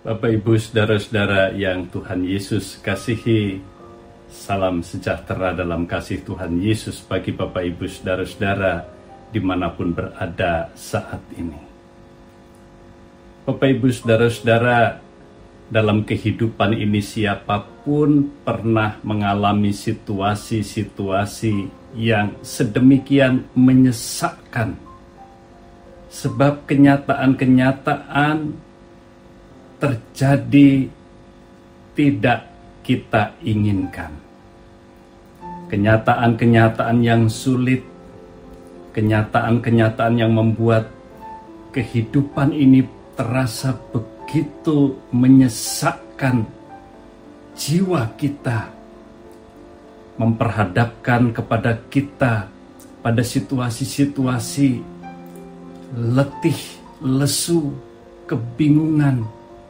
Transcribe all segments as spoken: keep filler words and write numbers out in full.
Bapak, Ibu, saudara-saudara yang Tuhan Yesus kasihi, salam sejahtera dalam kasih Tuhan Yesus bagi Bapak, Ibu, saudara-saudara dimanapun berada saat ini. Bapak, Ibu, saudara-saudara, dalam kehidupan ini siapapun pernah mengalami situasi-situasi yang sedemikian menyesakkan, sebab kenyataan-kenyataan terjadi tidak kita inginkan. Kenyataan-kenyataan yang sulit, kenyataan-kenyataan yang membuat kehidupan ini terasa begitu menyesakkan jiwa kita, memperhadapkan kepada kita pada situasi-situasi letih, lesu, kebingungan.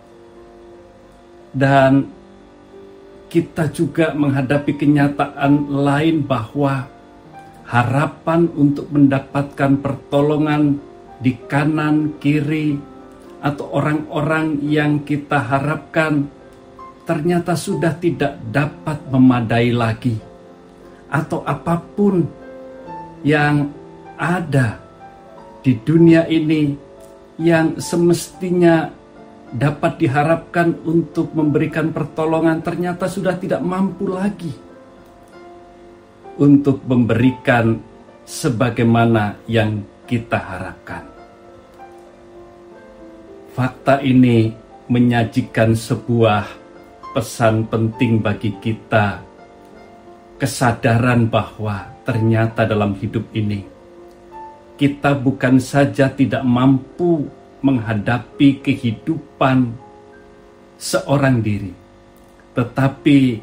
Dan kita juga menghadapi kenyataan lain bahwa harapan untuk mendapatkan pertolongan di kanan, kiri, atau orang-orang yang kita harapkan ternyata sudah tidak dapat memadai lagi. Atau apapun yang ada di dunia ini yang semestinya dapat diharapkan untuk memberikan pertolongan ternyata sudah tidak mampu lagi untuk memberikan sebagaimana yang kita harapkan. Fakta ini menyajikan sebuah pesan penting bagi kita, kesadaran bahwa ternyata dalam hidup ini kita bukan saja tidak mampu menghadapi kehidupan seorang diri, tetapi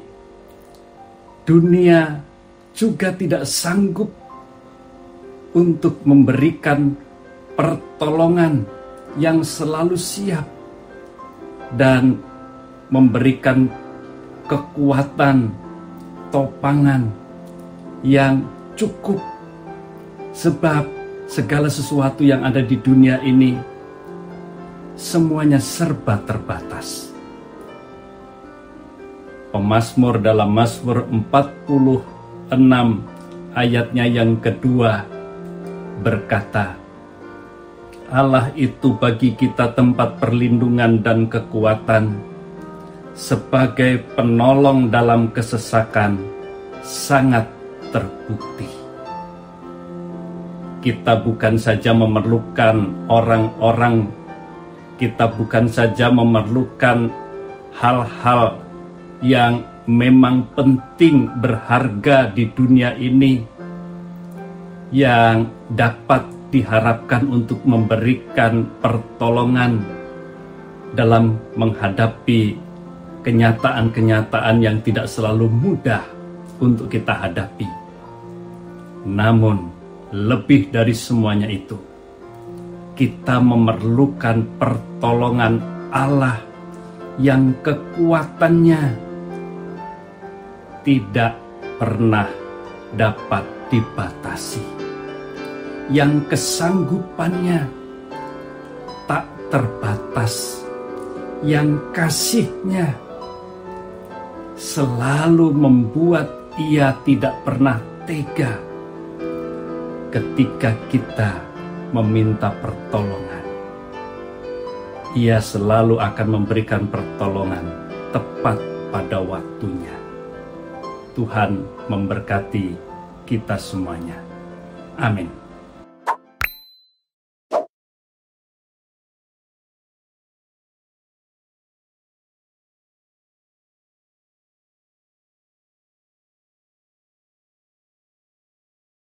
dunia juga tidak sanggup untuk memberikan pertolongan yang selalu siap dan memberikan kekuatan topangan yang cukup, sebab segala sesuatu yang ada di dunia ini semuanya serba terbatas. Pemazmur dalam Mazmur empat puluh enam ayatnya yang kedua berkata, Allah itu bagi kita tempat perlindungan dan kekuatan, sebagai penolong dalam kesesakan sangat terbukti. Kita bukan saja memerlukan orang-orang, kita bukan saja memerlukan hal-hal yang memang penting, berharga di dunia ini, yang dapat diharapkan untuk memberikan pertolongan dalam menghadapi kenyataan-kenyataan yang tidak selalu mudah untuk kita hadapi. Namun, lebih dari semuanya itu, kita memerlukan pertolongan Allah yang kekuatannya tidak pernah dapat dibatasi, yang kesanggupannya tak terbatas, yang kasihnya selalu membuat ia tidak pernah tega ketika kita meminta pertolongan. Ia selalu akan memberikan pertolongan tepat pada waktunya. Tuhan memberkati kita semuanya. Amin.